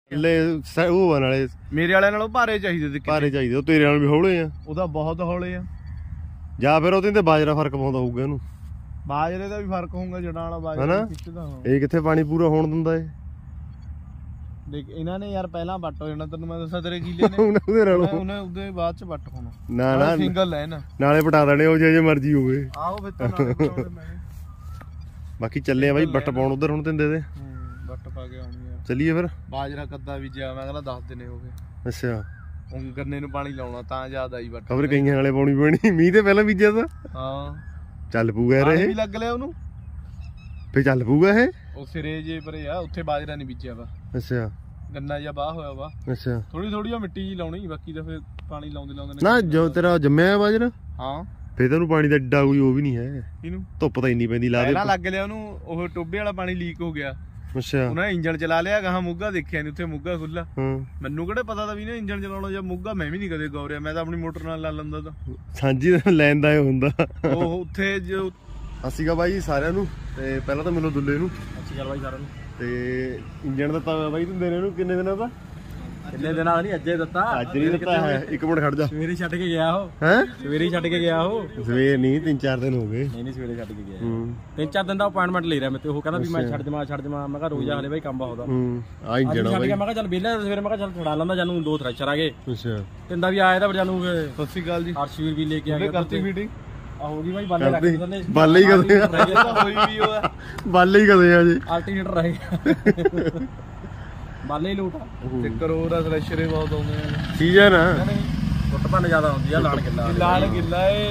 ਉਹ ਨਾਲੇ ਮੇਰੇ ਵਾਲਿਆਂ ਨਾਲੋਂ ਭਾਰੇ ਚਾਹੀਦੇ ਤੇ ਭਾਰੇ ਚਾਹੀਦੇ, ਉਹ ਤੇਰੇ ਨਾਲ ਵੀ ਹੌਲੇ ਆ। ਉਹਦਾ ਬਹੁਤ ਹੌਲੇ ਆ। ਜਾਂ ਫਿਰ ਉਹਦੇ ਤੇ ਬਾਜਰਾ ਫਰਕ ਪਾਉਂਦਾ ਹੋਊਗਾ ਇਹਨੂੰ। ਬਾਜਰੇ ਦਾ ਵੀ ਫਰਕ ਹੋਊਗਾ, ਜੜਾਂ ਵਾਲਾ ਬਾਜਰਾ ਖਿੱਚਦਾ। ਇਹ ਕਿੱਥੇ ਪਾਣੀ ਪੂਰਾ ਹੋਣ ਦਿੰਦਾ ਏ। ਦੇਖ ਇਹਨਾਂ ਨੇ ਯਾਰ ਪਹਿਲਾਂ ਵੱਟ ਹੋ ਜਾਣਾ, ਤੈਨੂੰ ਮੈਂ ਦੱਸਾਂ ਤੇਰੇ ਕੀਲੇ ਨੇ ਉਹਦੇ ਨਾਲ ਉਹਦੇ ਬਾਅਦ ਚ ਵੱਟ ਹੋਣਾ। ਨਾ ਸਿੰਗਲ ਲੈ ਨਾ, ਨਾਲੇ ਪਟਾ ਦੇਣੇ ਉਹ ਜੇ ਮਰਜ਼ੀ ਹੋਵੇ। ਆਹੋ ਫਿਰ ਤਾਂ ਨਾਲੇ ਪਟਾਉਣੇ ਮੈਂ। ਬਾਕੀ ਚੱਲੇ ਆ ਬਾਈ ਵੱਟ ਪਾਉਣ ਉਧਰ ਹੁਣ ਤਿੰਦੇ ਦੇ। ਵੱਟ ਪਾ ਕੇ ਆਉਣੀ ਆ। ਚੱਲੀਏ ਫਿਰ। ਬਾਜਰਾ ਕੱਦਾ ਬੀਜਿਆ ਮੈਂ ਕਹਿੰਦਾ 10 ਦਿਨ ਹੋ ਗਏ। ਅੱਛਾ, ਹੁਣ ਗੰਨੇ ਨੂੰ ਪਾਣੀ ਲਾਉਣਾ ਤਾਂ ਯਾਦ ਆਈ ਵੱਟ। ਖਬਰ ਕਈਆਂ ਨਾਲੇ ਪਾਉਣੀ ਪੈਣੀ, ਮੀਂਹ ਤੇ ਪਹਿਲਾਂ ਬੀਜਿਆ ਤਾਂ। ਹਾਂ ਚੱਲ ਪੂਗਾ ਯਾਰ ਇਹ। ਵੀ ਲੱਗ ਲਿਆ ਉਹਨੂੰ, ਫੇ ਚੱਲ ਪੂਗਾ ਇਹ। ਉਹ ਸਿਰੇ ਜੇ ਪਰੇ ਆ, ਉੱਥੇ ਬਾਜਰਾ ਨਹੀਂ ਬੀਜਿਆ ਵਾ। ਅੱਛਾ, ਗੰਨਾ ਜਿਹਾ ਬਾਹ ਹੋਇਆ ਵਾ। ਅੱਛਾ, ਥੋੜੀ ਥੋੜੀ ਮਿੱਟੀ ਜੀ ਲਾਉਣੀ, ਬਾਕੀ ਤਾਂ ਫੇਰ ਪਾਣੀ ਲਾਉਂਦੇ ਨਾ ਜੋ ਤੇਰਾ ਜੰਮਿਆ ਬਾਜਰਾ। ਹਾਂ ਫੇਰ ਤੈਨੂੰ ਪਾਣੀ ਦਾ ਏਡਾ ਕੋਈ ਉਹ ਵੀ ਨਹੀਂ ਹੈ। ਇਹਨੂੰ ਧੁੱਪ ਤਾਂ ਇੰਨੀ ਪੈਂਦੀ ਲਾ ਦੇ। ਪਹਿਲਾਂ ਲੱਗ ਲਿਆ ਉਹਨੂੰ, ਉਹ ਟੋਬੇ ਵਾਲਾ ਪਾਣੀ ਲੀਕ ਹੋ ਗਿਆ। ਅੱਛਾ, ਉਹਨਾਂ ਇੰਜਣ ਚਲਾ ਲਿਆ, ਗਾਹਾਂ ਮੁੱਗਾ ਦੇਖਿਆ ਨਹੀਂ, ਉੱਥੇ ਮੁੱਗਾ ਖੁੱਲਾ। ਹਾਂ, ਮੈਨੂੰ ਕਿਹੜਾ ਪਤਾ ਤਾਂ ਵੀ ਨਾ ਇੰਜਣ ਚਲਾਉਣਾ ਜਾਂ ਮੁੱਗਾ, ਮੈਂ ਵੀ ਨਹੀਂ ਕਦੇ ਗੌਰਿਆ। ਮੈਂ ਤਾਂ ਆਪਣੀ ਮੋਟਰ ਨਾਲ ਲਾ ਲੈਂਦਾ ਤਾਂ। ਸਾਂਝੀ ਲੈਣ ਦਾ ਇਹ ਹੁੰਦਾ। ਉਹ ਉੱਥੇ ਜੋ ਅਸੀਗਾ ਬਾਈ ਸਾਰਿਆਂ ਨੂੰ, ਤੇ ਪਹਿਲਾਂ ਤਾਂ ਮੈਨੂੰ ਦੁੱਲੇ ਨੂੰ ਅੱਛੀ ਗੱਲ ਬਾਈ ਸਾਰਿਆਂ ਨੂੰ। ਤੇ ਇੰਜਣ ਦਿੱਤਾ ਬਾਈ ਦਿੰਦੇ ਨੇ ਇਹਨੂੰ ਕਿੰਨੇ ਦਿਨਾਂ ਦਾ? ਕਿੰਨੇ ਦਿਨਾਂ ਨਹੀਂ, ਅੱਜੇ ਦਿੱਤਾ। ਅੱਜ ਨਹੀਂ ਦਿੱਤਾ ਹੈ। ਇੱਕ ਮਿੰਟ ਖੜ ਜਾ। ਸਵੇਰੇ ਛੱਡ ਕੇ ਗਿਆ ਉਹ। ਹੈ ਸਵੇਰੇ ਛੱਡ ਕੇ ਗਿਆ ਉਹ। ਸਵੇਰ ਨਹੀਂ 3-4 ਦਿਨ ਹੋ ਗਏ। ਨਹੀਂ ਸਵੇਰੇ ਛੱਡ ਕੇ ਗਿਆ। 3-4 ਦਿਨ ਦਾ ਅਪਾਇੰਟਮੈਂਟ ਲੈ ਰਿਹਾ ਮੈਂ ਤੇ। ਉਹ ਕਹਿੰਦਾ ਵੀ ਮੈਂ ਛੱਡ ਜਾਵਾਂ। ਮੈਂ ਕਿਹਾ ਰੋਜ਼ ਹਲੇ ਬਾਈ ਕੰਮ ਬਹੁਤ ਆ। ਆ ਇੰਜਣ ਆ ਬਾਈ। ਮੈਂ ਕਿਹਾ ਚੱਲ ਵਿਹਲਾ ਸਵੇਰੇ, ਮੈਂ ਕਿਹਾ ਚੱਲ ਛੁਡਾ ਲੈਂਦਾ ਜਾਨੂੰ। 2 ਥ੍ਰੈਸ਼ਰ ਆ ਗਏ। ਅੱਛਾ, ਕਹਿੰਦਾ ਵੀ ਆਇਆ ਤਾਂ ਜਾਨੂੰ। ਸਤਿ ਸ਼੍ਰੀ ਅਕਾਲ ਜੀ। ਹਰਸ਼ਵੀਰ ਵੀ ਲੈ ਕੇ ਆ ਗਿਆ। ਕਰਤੀ ਮੀਟਿੰਗ ਹੋ ਗਈ ਬਾਈ। ਬਾਲੇ ਰੱਖ ਦਿੰਦੇ। ਬਾਲੇ ਹੀ ਕਦੇ ਆ। ਹੋਈ ਵੀ ਉਹ ਬਾਲੇ ਹੀ ਕਦੇ ਆ ਜੀ। ਅਲਟਰਨੇਟਰ ਰਹਿ ਗਿਆ। ਬਾਲੇ ਹੀ ਲੋਟਾ ਤੇ ਕਰੋੜ ਦਾ ਥ੍ਰੈਸ਼ਰ ਬਹੁਤ ਆਉਂਦੇ ਆ। ਠੀਕ ਹੈ ਨਾ, ਟੁੱਟ ਭੰਨ ਜ਼ਿਆਦਾ ਹੁੰਦੀ ਆ। ਲਾਣ ਗਿੱਲਾ ਇਹ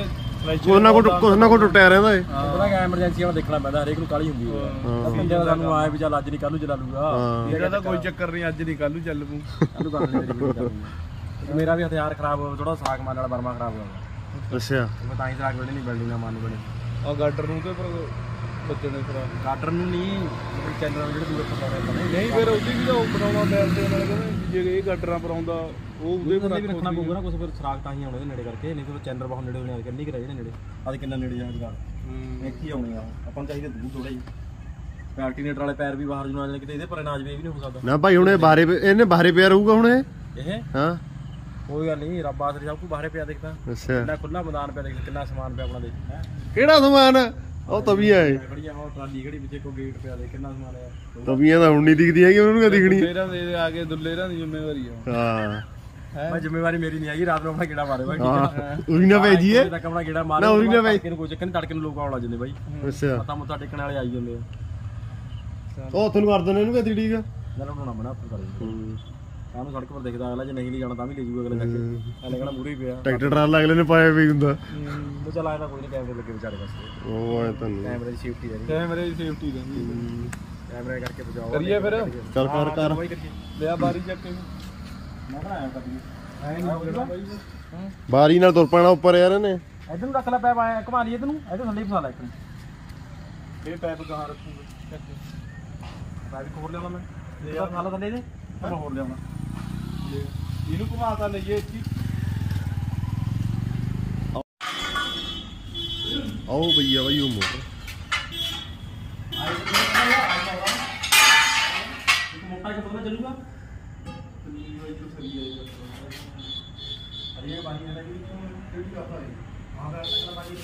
ਉਹਨਾਂ ਕੋ ਟੁੱਟਿਆ ਰਹਿੰਦਾ ਏ। ਉਹਦਾ ਐਮਰਜੈਂਸੀ ਵਾਲਾ ਦੇਖਣਾ ਪੈਂਦਾ, ਹਰੇਕ ਨੂੰ ਕਾਹਲੀ ਹੁੰਦੀ ਹੈ। ਬੰਦੇ ਦਾ ਸਾਨੂੰ ਆਏ ਵੀ ਚੱਲ ਅੱਜ ਨਹੀਂ ਕੱਲ ਨੂੰ ਚਲਾ ਲੂਗਾ। ਇਹਦਾ ਤਾਂ ਕੋਈ ਚੱਕਰ ਨਹੀਂ, ਅੱਜ ਨਹੀਂ ਕੱਲ ਨੂੰ ਚੱਲ ਪੂ। ਕੱਲ ਨੂੰ ਕਰ ਲੈ। ਮੇਰਾ ਵੀ ਹਥਿਆਰ ਖਰਾਬ ਹੋ, ਥੋੜਾ ਸਾਗ ਮਾਰਨ ਵਾਲਾ ਬਰਮਾ ਖਰਾਬ ਹੋ ਗਿਆ। ਅੱਛਾ, ਮੈਂ ਤਾਂ ਹੀ ਸਾਗ ਵੇਲੇ ਨਹੀਂ ਬਿਲਡਿੰਗ ਨਾਲ ਮੰਨ ਬਣੇ। ਆ ਗਾਡਰ ਨੂੰ ਤੇ ਬੱਚਣੇ ਖਰਾਬ। ਗਾਡਰ ਨੂੰ ਨਹੀਂ, ਚੈਨਲ ਜਿਹੜੇ ਦੂਰ ਪਤਾ ਨਹੀਂ। ਫਿਰ ਉਹਦੀ ਵੀ ਤਾਂ ਉਹ ਬਣਾਉਣਾ ਬੈਲ ਦੇ ਨਾਲ। ਕਹਿੰਦੇ ਜੇ ਇਹ ਗਾਡਰਾਂ ਪਰ ਆਉਂਦਾ ਉਹ ਉਹਦੇ ਪਰ ਵੀ ਰੱਖਣਾ ਪਊਗਾ ਨਾ ਕੁਛ। ਫਿਰ ਸਰਾਗ ਤਾਂ ਹੀ ਆਉਣੇ ਨੇੜੇ ਕਰਕੇ, ਨਹੀਂ ਫਿਰ ਚੈਨਲ ਬਹੁਤ ਨੇੜੇ ਹੋਣੇ ਕਿੰਨੀ ਕਰਾਈ ਨੇ ਨੇੜੇ। ਅੱਜ ਕਿੰਨਾ ਨੇੜੇ ਜਾਣਗਾ ਇੱਥੇ ਹੀ ਆਉਣੇ ਆ। ਆਪਾਂ ਨੂੰ ਚਾਹੀਦੇ ਦੂਰ ਥੋੜਾ ਜਿਹਾ। ਅਲਟਰਨੇਟਰ ਵਾਲੇ ਪੈਰ ਵੀ ਬਾਹਰ ਨੂੰ ਆ ਜਾਣੇ ਕਿਤੇ, ਇਹਦੇ ਪਰ ਅਨਾਜ ਵੀ ਇਹ ਵੀ ਨਹੀਂ ਹੋ ਸਕਦਾ ਨਾ ਭਾਈ। ਹੁਣ ਇਹ ਬਾਹਰੇ, ਇਹਨੇ ਬਾਹਰੇ ਪਿਆ ਰਹੂਗਾ ਹੁਣ ਇਹ। ਹਾਂ ਕੋਈ ਗੱਲ ਨਹੀਂ, ਰੱਬ ਆਸਰੇ ਸਭ ਕੁਝ ਬਾਹਰੇ ਪਿਆ ਦੇਖਦਾ। ਅੱਛਾ, ਕਿੰਨਾ ਖੁੱਲਾ ਮੈਦਾਨ ਪਿਆ ਦੇਖ, ਕਿੰਨਾ ਸਮਾਨ ਪਿਆ ਆਪਣਾ ਦੇਖ। ਕਿਹੜਾ ਸਮਾਨ? ਉਹ ਤਵੀਆਂ ਏ। ਉਹ ਟਰਾਲੀ ਖੜੀ ਪਿੱਛੇ ਕੋ ਗੇਟ ਪਿਆ ਦੇਖ, ਕਿੰਨਾ ਸਮਾਨ ਆ। ਤਵੀਆਂ ਤਾਂ ਹੁਣ ਨਹੀਂ ਦਿਖਦੀ ਹੈਗੀ, ਉਹਨੂੰ ਕਿਆ ਦਿਖਣੀ? ਦੁੱਲੇਰਾਂ ਦੇ ਆ ਕੇ ਦੁੱਲੇਰਾਂ ਦੀ ਜ਼ਿੰਮੇਵਾਰੀ ਆ। ਹਾਂ ਮੈਂ ਜ਼ਿੰਮੇਵਾਰੀ ਮੇਰੀ ਨਹੀਂ ਹੈਗੀ। ਰਾਤ ਨੂੰ ਆਪਣਾ ਗੇੜਾ ਮਾਰੇ ਬਾਈ। ਉਹੀ ਨਾ ਭੇਜੀਏ ਤੱਕ ਆਪਣਾ ਗੇੜਾ ਮਾਰੇ ਨਾ। ਉਹੀ ਨਾ ਭੇਜ ਕੋਈ ਚੱਕਰ ਨਹੀਂ, ਤੜਕੇ ਨੂੰ ਲੋਕ ਆਉਣ ਲੱਗ ਜਾਂਦੇ ਬਾਈ। ਅੱਛਾ, ਮੱਥਾ ਮੁੱਥਾ ਟੇਕਣ ਵਾਲੇ ਆਈ ਜਾਂਦੇ ਆ। ਉਹ ਤੁਹਾਨੂੰ ਕਰ ਦਿੰਦੇ ਇਹਨੂੰ ਕਿਆ ਠੀਕ ਆ। ਨਾ ਬਣਾਉਣਾ ਬਣਾ ਕਰ ਦਿੰਦੇ। ਸਾਨੂੰ ਸੜਕ ਪਰ ਦਿਖਦਾ ਅਗਲਾ, ਜੇ ਨਹੀਂ ਜਾਣਾ ਤਾਂ ਵੀ ਲੈ ਜੂਗਾ ਅਗਲੇ ਤੱਕ। ਅਗਲੇ ਕਹਿੰਦਾ ਮੂਰੇ ਹੀ ਪਿਆ ਟਰੈਕਟਰ ਟਰਾਲਾ ਅਗਲੇ ਨੇ ਪਾਇਆ ਵੀ ਹੁੰਦਾ। ਉਹ ਚੱਲ ਆਇਆ ਤਾਂ ਕੋਈ ਨਹੀਂ, ਕੈਮਰੇ ਲੱਗੇ ਵਿਚਾਰੇ ਵਾਸਤੇ। ਉਹ ਐ ਤਾਂ ਕੈਮਰੇ ਦੀ ਸੇਫਟੀ ਰਹਿੰਦੀ। ਕੈਮਰੇ ਦੀ ਸੇਫਟੀ ਰਹਿੰਦੀ। ਕੈਮਰੇ ਕਰਕੇ ਬਚਾਓ। ਕਰੀਏ ਫਿਰ। ਚੱਲ ਕਰ ਲਿਆ ਬਾਰੀ ਚੱਕ ਕੇ ਮੈਂ ਬਣਾਇਆ ਕਰੀਏ। ਐ ਨਹੀਂ ਬਾਰੀ ਨਾਲ ਤੁਰ ਪੈਣਾ ਉੱਪਰ ਯਾਰ ਇਹਨੇ। ਇਧਰ ਨੂੰ ਰੱਖ ਲੈ ਪੈਪ, ਆਇਆ ਘੁਮਾ ਲਈ ਇਧਰ ਨੂੰ। ਇਧਰ ਥੱਲੇ ਫਸਾ ਲੈ ਇੱਕ ਨੂੰ। ਇਹ ਪੈਪ ਗਾਹਾਂ ਰੱਖੂਗਾ। ਪੈਪ ਖੋਲ ਲਿਆਉਣਾ ਮੈਂ। ਇਹ ਫਾਲਾ ਥੱਲੇ ਦੇ ਮੈਂ ਹੋਰ ਲਿਆਉਣਾ। ਇਹਨੂੰ ਘੁਮਾ ਤਾਂ ਲਈਏ ਇੱਥੇ। ਆਓ ਭਈਆ ਬਾਈ ਉਹ ਮੋਟਰ ਮੋਟਾ ਜਿਹਾ ਪਤਾ ਚੱਲੂਗਾ। ਅਰੇ ਬਾਣੀ ਵਾਲਾ ਵੀ ਕਿਹੜੀ ਕਰਦਾ ਹੈ? ਹਾਂ ਦਾ ਤੱਕ ਬਾਣੀ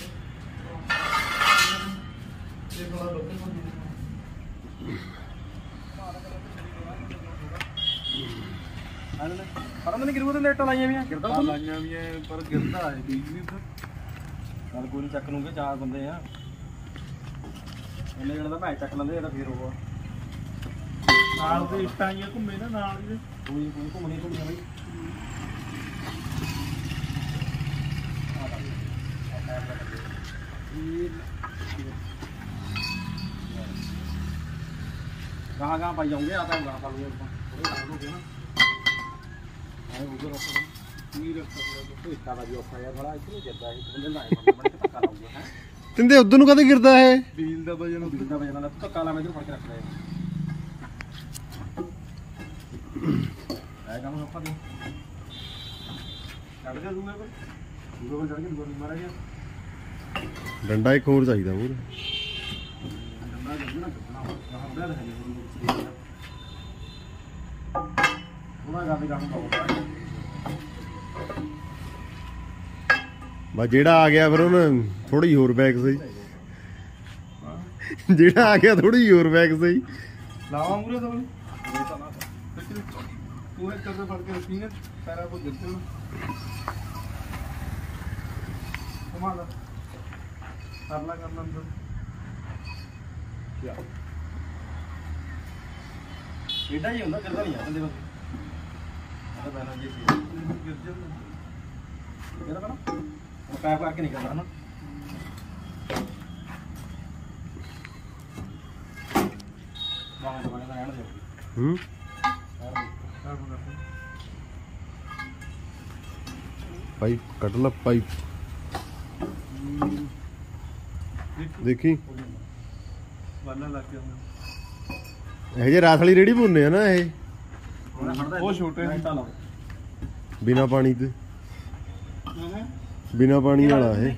ਇਹ ਥੋੜਾ ਲੋਕਲ ਨੂੰ ਪਰ ਮੈਨੂੰ ਗਿਰੂਗਾ ਤੇ ਨੇਟਾਂ ਲਾਈਆਂ ਵੀਆਂ। ਗਿਰਦਾ ਲਾਈਆਂ ਵੀਆਂ ਪਰ ਗਿਰਦਾ ਹੈ ਬਿਜਲੀ ਤੇ। ਚੱਲ ਕੋਈ ਨਹੀਂ, ਚੱਕ ਲੂੰਗੇ। 4 ਬੰਦੇ ਆ। ਇੰਨੇ ਜਣੇ ਦਾ ਮੈਂ ਚੱਕ ਲੈਂਦੇ, ਇਹਦਾ ਫੇਰ ਹੋਊਗਾ। ਨਾਲ ਦੇ ਇੱਟਾਂ ਆਈਆਂ ਘੁੰਮੇ ਨਾ ਨਾਲ ਦੇ। ਕੋਈ ਘੁੰਮਣੀ ਬਈ। ਗਾਹਾਂ ਪਾਈ ਜਾਉਂਗੇ। ਆ ਤਾਂ ਗਾਹਾਂ ਪਾ ਲੂਗੇ ਆਪਾਂ। ਥੋੜੇ ਗਾਹਾਂ ਹੋ ਗਏ ਨਾ। ਆਏ ਉਧਰ ਰੱਖੋ ਕੀ ਰੱਖੋ। ਇੱਟਾਂ ਦਾ ਵੀ ਔਖਾ ਯਾਰ ਬੜਾ। ਇੱਥੇ ਨਹੀਂ ਗਿਰਦਾ ਇਹ ਬੰਦੇ ਲਾਏ ਬੜੇ ਧੱਕਾ ਲਾਉਂਗੇ। ਹੈ ਤਿੰਦੇ ਉਧਰ ਨੂੰ ਕਦੇ ਗਿਰਦਾ ਹੈ? ਬੀਲ ਦਾ ਵਜਨ ਨਾਲ ਧੱਕਾ ਲਾ। ਮੈਂ ਇਧਰ ਫੜ ਕੇ ਰੱਖ ਲਿਆ। ਆਏ ਕੰਮ ਆਪਾਂ ਦੇ ਚੜ ਜਾ ਦੂਗੇ ਪਰ ਚੜ ਕੇ ਗੋਲੀ ਮਾਰਾ ਗਿਆ। ਡੰਡਾ ਇੱਕ ਹੋਰ ਚਾਹੀਦਾ ਹੋਰ। ਡੰਡਾ ਜੰਨਾ ਕੱਟਣਾ ਹੁੰਦਾ ਹੈ। ਬਸ ਜਿਹੜਾ ਆ ਗਿਆ ਫਿਰ ਉਹਨੇ ਥੋੜੀ ਹੋਰ ਬੈਗ ਸਹੀ, ਜਿਹੜਾ ਆ ਗਿਆ ਥੋੜੀ ਹੋਰ ਬੈਗ ਸਹੀ ਲਾਵਾ ਮੂਰੇ ਤਾਂ ਤੂੰ ਇੱਕ ਕਰਦੇ ਫੜ ਕੇ ਰੱਖੀ ਨਾ ਪੈਰਾਂ ਕੋ ਗਿਰਦੇ ਨਾ ਘੁਮਾ ਲਾ ਕਰਨਾ ਅੰਦਰ ਯਾ ਇਹਦਾ ਹੀ ਹੁੰਦਾ ਕਰਦਾ ਨਹੀਂ ਆ ਬੰਦੇ ਬਸ ਆ ਪੈਰਾਂ ਜੇ ਗਿਰ ਜਾਂਦਾ ਕਿਹਦਾ ਬਣਾ ਉਹ ਪੈਰ ਪਾ ਕੇ ਨਹੀਂ ਕਰਦਾ ਨਾ ਪਾਈਪ ਕੱਢ ਲਾ ਪਾਈਪ ਦੇਖੀ ਵਾਲਾ ਲੱਗ ਗਿਆ ਇਹ ਜੇ ਰਾਤ ਵਾਲੀ ਰੇੜੀ ਭੁੰਨੇ ਆ ਨਾ ਇਹ ਉਹ ਛੋਟੇ ਬਿਨਾ ਪਾਣੀ ਤੇ ਬਿਨਾ ਪਾਣੀ ਵਾਲਾ ਇਹ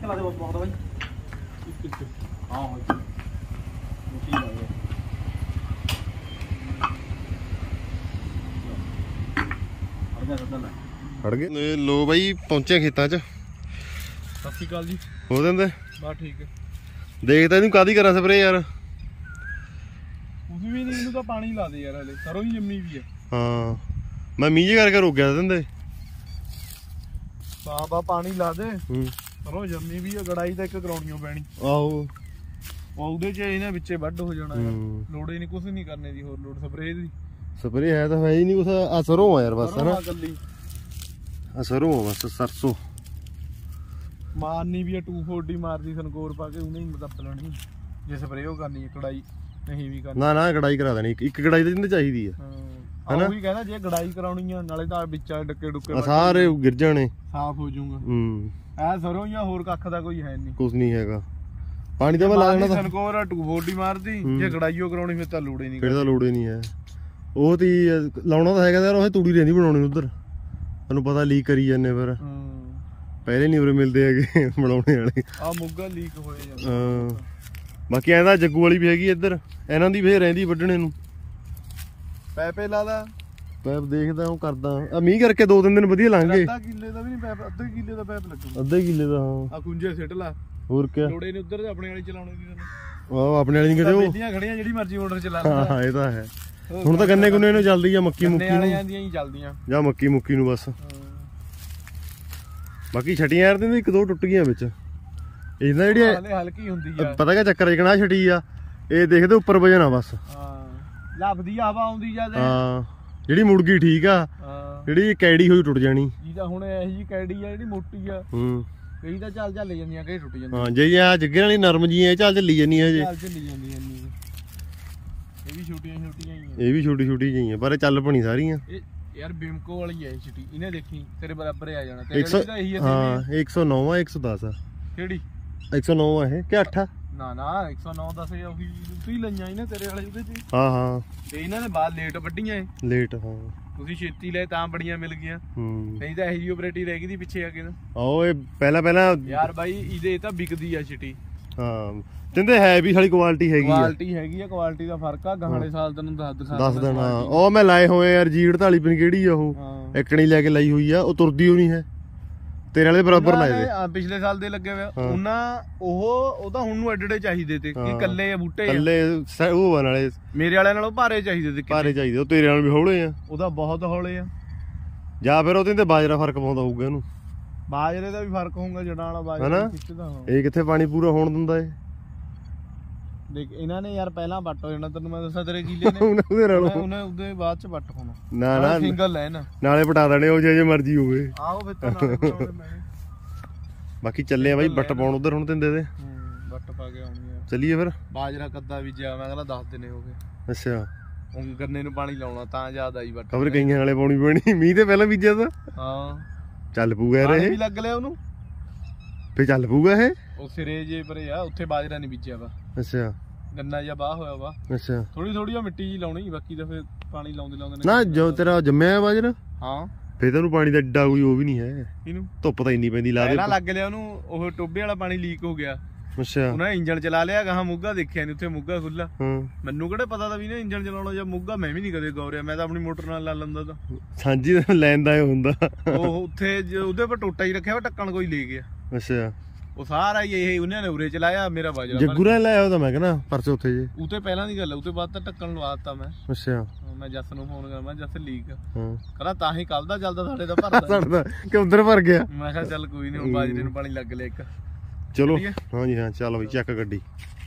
ਖੜ ਗਏ ਲੋ ਬਾਈ ਪਹੁੰਚੇ ਖੇਤਾਂ 'ਚ। ਸਤਿ ਸ਼੍ਰੀ ਅਕਾਲ ਜੀ। ਹੋ ਦਿੰਦੇ ਬਸ ਠੀਕ ਹੈ। ਦੇਖਦਾ ਇਹਨੂੰ ਕਾਹਦੀ ਕਰਾਂ ਸਪਰੇ ਯਾਰ। ਤੁਸੀਂ ਵੀ ਨਹੀਂ ਇਹਨੂੰ ਤਾਂ ਪਾਣੀ ਲਾ ਦੇ ਯਾਰ, ਹਲੇ ਸਰੋਂ ਹੀ ਜੰਮੀ ਵੀ ਹੈ। ਹਾਂ ਮੈਂ ਮੀਂਹ ਜੇ ਕਰਕੇ ਰੋਕ ਗਿਆ ਦਿੰਦੇ ਬਾਬਾ ਪਾਣੀ ਲਾ ਦੇ। ਸਰੋਂ ਜੰਮੀ ਵੀ ਹੈ, ਗੜਾਈ ਤਾਂ ਇੱਕ ਕਰਾਉਣੀਓ ਪੈਣੀ। ਆਹੋ ਉਹਦੇ 'ਚ ਇਹਨੇ ਵਿੱਚੇ ਵੱਢ ਹੋ ਜਾਣਾ ਯਾਰ, ਲੋੜ ਹੀ ਨਹੀਂ ਕੁਛ ਨਹੀਂ ਕਰਨੇ ਦੀ ਹੋਰ ਲੋੜ ਸਪਰੇ ਦੀ। ਸਪਰੇ ਹੈ ਤਾਂ ਹੈ ਹੀ ਨਹੀਂ ਕੁਛ, ਆ ਸਰੋਂ ਆ ਯਾਰ ਬਸ ਹਨਾ, ਕੱਲੀ ਆ ਸਰੋਂ ਆ ਬਸ ਸਰਸੋਂ ਮਾਰਨੀ ਵੀ ਆ 240 ਮਾਰਦੀ ਸਨਕੋਰ ਪਾ ਕੇ ਉਹਨੇ ਹੀ ਮਤਲਬ ਲੈਣੀ ਜੇ ਸਪਰੇ ਉਹ ਕਰਨੀ ਕੜਾਈ ਨਹੀਂ ਵੀ ਕਰਨੀ। ਨਾ ਕੜਾਈ ਕਰਾ ਦੇਣੀ, ਇੱਕ ਕੜਾਈ ਤਾਂ ਜਿੰਦੇ ਚਾਹੀਦੀ ਆ ਹਨਾ। ਉਹੀ ਕਹਿੰਦਾ ਜੇ ਗੜਾਈ ਕਰਾਉਣੀ ਆ ਨਾਲੇ ਤਾਂ ਵਿੱਚਾ ਡੱਕੇ ਡੁੱਕੇ ਸਾਰੇ ਗਿਰ ਜਾਣੇ, ਸਾਫ਼ ਹੋ ਜਾਊਗਾ। ਐ ਸਰੋਂ ਜਾਂ ਹੋਰ ਕੱਖ ਦਾ ਕੋਈ ਹੈ ਨਹੀਂ, ਕੁਛ ਨਹੀਂ ਹੈਗਾ। ਪਾਣੀ ਤਾਂ ਮੈਂ ਲਾ ਦੇਣਾ ਸਨਕੋਰ 240 ਮਾਰਦੀ, ਜੇ ਗੜਾਈਓ ਕਰਾਉਣੀ ਫਿਰ ਤਾਂ ਲੋੜ ਹੀ ਨਹੀਂ, ਫਿਰ ਤਾਂ ਲੋੜ ਹੀ ਨਹੀਂ ਹੈ। ਉਹ ਤੀ ਲਾਉਣਾ ਤਾਂ ਹੈਗਾ ਯਾਰ, ਉਹ ਤੂੜੀ ਰਹਿੰਦੀ ਬਣਾਉਣੀ ਉਧਰ, ਤੁਹਾਨੂੰ ਪਤਾ ਲੀਕ ਕਰੀ ਜਾਂਦੇ ਫਿਰ ਪਹਿਲੇ ਨਹੀਂ ਉਰੇ ਮਿਲਦੇ ਹੈਗੇ ਬਣਾਉਣੇ ਵਾਲੇ। ਆ ਮੁੱਗਾ ਲੀਕ ਹੋਏ ਜਾਂਦਾ। ਬਾਕੀ ਐਂਦਾ ਜੱਗੂ ਵਾਲੀ ਵੀ ਹੈਗੀ ਇੱਧਰ, ਇਹਨਾਂ ਦੀ ਫੇਰ ਰਹਿੰਦੀ ਵੱਢਣੇ ਨੂੰ। ਪੈਪੇ ਲਾਦਾ ਪੈਪ ਦੇਖਦਾ ਉਹ ਕਰਦਾ, ਆ ਮੀਂਹ ਕਰਕੇ 2-3 ਦਿਨ ਵਧੀਆ ਲੰਘ ਗਏ। ਅੱਧਾ ਕਿੱਲੇ ਦਾ ਵੀ ਨਹੀਂ ਪੈਪ, ਅੱਧੇ ਕਿੱਲੇ ਦਾ ਪੈਪ ਲੱਗੂ। ਅੱਧੇ ਕਿੱਲੇ ਦਾ ਹਾਂ। ਆ ਕੁੰਜੇ ਸਿੱਟ ਲਾ, ਹੋਰ ਕੀ ਲੋੜੇ ਨੇ ਉਧਰ ਆਪਣੇ ਵਾਲੀ ਚਲਾਉਣੇ ਦੀ ਤੈਨੂੰ। ਆਹ ਆਪਣੇ ਵਾਲੀ ਨਹੀਂ ਕਿਤੇ ਉਹ ਬੇਲੀਆਂ ਖੜੀਆਂ ਜਿਹੜੀ ਮਰਜ਼ੀ ਮੋਟਰ ਚਲਾ ਲੈ। ਹਾਂ ਇਹ ਤਾਂ ਹੈ। ਹੁਣ ਤਾਂ ਗੰਨੇ ਗੁੰਨੇ ਨੂੰ ਚੱਲਦੀ ਆ, ਮੱਕੀ ਮੁੱਕੀ ਨੂੰ ਜਾਂਦੀਆਂ ਹੀ ਚੱਲਦੀਆਂ ਜਾਂ ਮੱਕੀ ਮੁੱਕੀ ਨੂੰ ਬਸ। ਬਾਕੀ ਛਟੀਆਂ ਯਾਰ ਤੇ ਇੱਕ ਦੋ ਟੁੱਟ ਗਈਆਂ ਵਿੱਚ, ਇਹਨਾਂ ਜਿਹੜੀ ਹਲਕੀ ਹੁੰਦੀ ਆ। ਪਤਾ ਕਿਆ ਚੱਕਰ ਜਿਕਣਾ ਛਟੀ ਆ, ਇਹ ਦੇਖਦੇ ਉੱਪਰ ਵਜਨ ਆ ਬਸ। ਲੱਭਦੀ ਹਵਾ ਆਉਂਦੀ ਜਦ। ਹਾਂ ਜਿਹੜੀ ਮੁੜ ਗਈ ਠੀਕ ਆ, ਜਿਹੜੀ ਕੈੜੀ ਹੋਈ ਟੁੱਟ ਜਾਣੀ। ਜਿਹਦਾ ਹੁਣ ਇਹ ਜੀ ਕੈੜੀ ਆ ਜਿਹੜੀ ਮੋਟੀ ਆ, ਕਈ ਤਾਂ ਚੱਲ ਜਾਂਦੀਆਂ, ਕਈ ਟੁੱਟ ਜਾਂਦੀਆਂ। ਹਾਂ ਜੇ ਆ ਜੱਗੇ ਵਾਲੀ ਨਰਮ ਜੀ ਐ ਚੱਲ ਚੱਲੀ ਜਾਂਦੀਆਂ ਜੇ, ਚੱਲ ਚੱਲੀ ਜਾਂਦੀਆਂ। ਇਹ ਵੀ ਛੋਟੀਆਂ ਛੋਟੀਆਂ ਹੀ ਆ, ਇਹ ਵੀ ਛੋਟੀ ਛੋਟੀ ਜਿਹੀਆਂ, ਪਰ ਇਹ ਚੱਲ ਪਣੀ ਸਾਰੀਆਂ। ਯਾਰ ਬਿਮਕੋ ਵਾਲੀ ਐ ਛੋਟੀ, ਇਹਨੇ ਦੇਖੀ ਤੇਰੇ ਬਰਾਬਰ ਆ ਜਾਣਾ। ਤੇਰੇ ਵਾਲੀ ਤਾਂ ਇਹੀ ਆ। ਹਾਂ 109 ਆ 110 ਆ। ਕਿਹੜੀ 109 ਆ ਇਹ ਕਿ 8 ਆ? ਨਾ 109 10 ਉਹੀ ਤੁਸੀਂ ਲਈਆਂ ਇਹਨੇ ਤੇਰੇ ਵਾਲੇ ਉਹਦੇ ਚ। ਹਾਂ ਤੇ ਇਹਨਾਂ ਨੇ ਬਾਅਦ ਲੇਟ ਵੱਡੀਆਂ ਏ। ਲੇਟ ਹਾਂ, ਤੁਸੀਂ ਛੇਤੀ ਲੈ ਤਾਂ ਬੜੀਆਂ ਮਿਲ ਗਈਆਂ, ਨਹੀਂ ਤਾਂ ਇਹੀ ਜੀ ਆਪਰੇਟੀ ਰਹਿ ਗਈ ਦੀ ਪਿੱਛੇ ਆ ਕੇ। ਆਓ ਇਹ ਪਹਿਲਾਂ ਯਾਰ ਬਾਈ ਇਹਦੇ ਤਾਂ ਵਿਕਦੀ ਆ ਛਿੱਟੀ। ਹਾਂ ਕਹਿੰਦੇ ਹੈ ਵੀ ਸਾਡੀ ਕੁਆਲਿਟੀ ਹੈਗੀ ਆ। ਕੁਆਲਿਟੀ ਦਾ ਫਰਕ ਆ। ਗਾਣੇ ਸਾਲ ਤੈਨੂੰ ਦੱਸ ਦੇਣਾ। ਉਹ ਮੈਂ ਲਾਏ ਹੋਏ ਯਾਰ G48 ਪਨ ਕਿਹੜੀ ਆ ਉਹ, ਇੱਕਣੀ ਲੈ ਕੇ ਲਾਈ ਹੋਈ ਆ, ਉਹ ਤੁਰਦੀ ਉਹ ਨਹੀਂ ਹੈ। ਤੇਰੇ ਵਾਲੇ ਬਰਾਬਰ ਲਾਏ ਦੇ, ਪਿਛਲੇ ਸਾਲ ਦੇ ਲੱਗੇ ਹੋਏ ਉਹਨਾਂ। ਉਹ ਤਾਂ ਹੁਣ ਨੂੰ ਐਡੇ ਚਾਹੀਦੇ ਤੇ ਕਿ ਕੱਲੇ ਆ ਬੂਟੇ, ਕੱਲੇ ਉਹ ਨਾਲੇ ਮੇਰੇ ਵਾਲਿਆਂ ਨਾਲੋਂ ਭਾਰੇ ਚਾਹੀਦੇ ਤੇ। ਭਾਰੇ ਚਾਹੀਦੇ, ਉਹ ਤੇਰੇ ਨਾਲ ਵੀ ਹੌਲੇ ਆ। ਉਹਦਾ ਬਹੁਤ ਹੌਲੇ ਆ। ਜਾਂ ਫਿਰ ਉਹਦੇ ਤੇ ਬਾਜਰਾ ਫਰਕ ਪਾਉਂਦਾ ਹੋਊਗਾ ਇਹਨੂੰ। ਬਾਜਰੇ ਦਾ ਵੀ ਫਰਕ ਹੋਊਗਾ, ਜੜਾਂ ਵਾਲਾ ਬਾਜਰਾ ਖਿੱਚਦਾ। ਇਹ ਕਿੱਥੇ ਪਾਣੀ ਪੂਰਾ ਹੋਣ ਦਿੰਦਾ ਏ। ਦੇਖ ਇਹਨਾਂ ਨੇ ਯਾਰ ਪਹਿਲਾਂ ਵੱਟ ਹੋ ਜਾਣਾ, ਤੈਨੂੰ ਮੈਂ ਦੱਸਾਂ ਤੇਰੇ ਕੀਲੇ ਨੇ ਉਹਨੇ ਉਹਦੇ ਬਾਅਦ ਚ ਵੱਟ ਹੋਣਾ। ਨਾ ਸਿੰਗਲ ਲੈ ਨਾ, ਨਾਲੇ ਪਟਾ ਦੇਣੇ ਉਹ ਜੇ ਮਰਜ਼ੀ ਹੋਵੇ। ਆਹੋ ਫਿਰ ਤਾਂ ਨਾਲੇ ਬਾਕੀ ਚੱਲੇ ਆ ਬਾਈ ਵੱਟ ਪਾਉਣ ਉਧਰ ਹੁਣ ਤਿੰਦੇ ਦੇ। ਵੱਟ ਪਾ ਕੇ ਆਉਣੀ ਆ। ਚੱਲੀਏ ਫਿਰ। ਬਾਜਰਾ ਕੱਦਾ ਬੀਜਿਆ ਮੈਂ ਕਹਿੰਦਾ 10 ਦਿਨ ਹੋ ਗਏ। ਅੱਛਾ ਹੁਣ ਗੰਨੇ ਨੂੰ ਪਾਣੀ ਲਾਉਣਾ ਤਾਂ ਯਾਦ ਆਈ ਵੱਟ। ਖਬਰ ਕਈਆਂ ਨਾਲੇ ਪਾਉਣੀ ਪੈਣੀ, ਮੀਂਹ ਤੇ ਪਹਿਲਾਂ ਬੀਜਿਆ ਤਾਂ। ਹਾਂ ਚੱਲ ਪੂਗਾ ਯਾਰ, ਇਹ ਵੀ ਲੱਗ ਲਿਆ ਉਹਨੂੰ, ਫੇ ਚੱਲ ਪੂਗਾ ਇਹ। ਉਹ ਸਿਰੇ ਜੇ ਪਰੇ ਆ, ਉੱਥੇ ਬਾਜਰਾ ਨਹੀਂ ਬੀਜਿਆ ਵਾ। ਅੱਛਾ ਗੰਨਾ ਜਿਹਾ ਬਾਹ ਹੋਇਆ ਵਾ। ਅੱਛਾ ਥੋੜੀ ਮਿੱਟੀ ਜੀ ਲਾਉਣੀ, ਬਾਕੀ ਤਾਂ ਫਿਰ ਪਾਣੀ ਲਾਉਂਦੇ ਨਾ। ਜੋ ਤੇਰਾ ਜੰਮਿਆ ਬਾਜਰਾ, ਹਾਂ ਫੇਰ ਤੈਨੂੰ ਪਾਣੀ ਦਾ ਏਡਾ ਕੋਈ ਉਹ ਵੀ ਨਹੀਂ ਹੈ। ਇਹਨੂੰ ਧੁੱਪ ਤਾਂ ਇੰਨੀ ਪੈਂਦੀ ਲਾ ਦੇ। ਪਹਿਲਾਂ ਲੱਗ ਲਿਆ ਉਹਨੂੰ, ਉਹ ਟੋਬੇ ਵਾਲਾ ਪਾਣੀ ਲੀਕ ਹੋ ਗਿਆ, ਅੱਛਾ ਉਹਨਾਂ ਨੇ ਇੰਜਣ ਚਲਾ ਲਿਆ ਗਾਹਾਂ ਮੁੱਗਾ ਦੇਖਿਆ ਨਹੀਂ ਉੱਥੇ ਮੁੱਗਾ ਖੁੱਲਾ ਹਾਂ ਮੈਨੂੰ ਕਿਹੜੇ ਪਤਾ ਤਾਂ ਵੀ ਨਾ ਇੰਜਣ ਚਲਾਉਣਾ ਜਾਂ ਮੁੱਗਾ ਮੈਂ ਵੀ ਨਹੀਂ ਕਦੇ ਗੌਰਿਆ ਮੈਂ ਤਾਂ ਆਪਣੀ ਮੋਟਰ ਨਾਲ ਲਾ ਲੈਂਦਾ ਤਾਂ ਸਾਂਝੀ ਲੈਣ ਦਾ ਇਹ ਹੁੰਦਾ ਉਹ ਉੱਥੇ ਉਹਦੇ ਪਰ ਟੋਟਾ ਹੀ ਰੱਖਿਆ ਵਾ ਢੱਕਣ ਕੋਈ ਲੈ ਗਿਆ ਅੱਛਾ ਉਹ ਸਾਰਾ ਹੀ ਇਹ ਉਹਨਾਂ ਨੇ ਉਰੇ ਚਲਾਇਆ ਮੇਰਾ ਬਾਜਰਾ ਜੱਗੂਰਾ ਲੈ ਆਇਆ ਤਾਂ ਮੈਂ ਕਹਿੰਦਾ ਪਰਚੇ ਉੱਥੇ ਜੇ ਉਤੇ ਪਹਿਲਾਂ ਦੀ ਗੱਲ ਹੈ ਉਤੇ ਬਾਅਦ ਤਾਂ ਢੱਕਣ ਲਵਾਤਾ ਮੈਂ ਅੱਛਾ ਮੈਂ ਜੱਸ ਨੂੰ ਫੋਨ ਕਰ ਮੈਂ ਜੱਸ ਲੀਕ ਹਾਂ ਕਹਿੰਦਾ ਤਾਂ ਹੀ ਕੱਲ ਦਾ ਚੱਲਦਾ ਸਾਡੇ ਦਾ ਭਰਦਾ ਸੜਦਾ ਕਿ ਉਧਰ ਭਰ ਗਿਆ ਮੈਂ ਕਿਹਾ ਚੱਲ ਕੋਈ ਨਹੀਂ ਹੁਣ ਬਾਜਰੇ ਨੂੰ ਪਾਣੀ ਲੱਗ ਲਿਆ ਇੱਕ ਚਲੋ ਹਾਂਜੀ ਹਾਂ ਚੱਲ ਬਈ ਚੱਕ ਗੱਡੀ